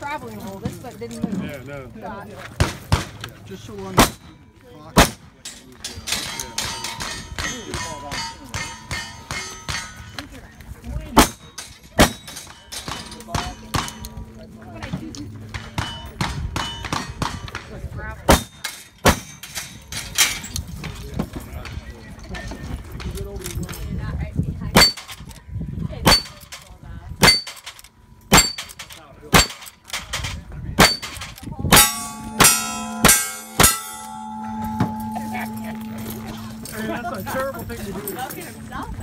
traveling hole. This foot didn't move. Yeah, no. Just so long. That's a terrible thing to do. Look at himself.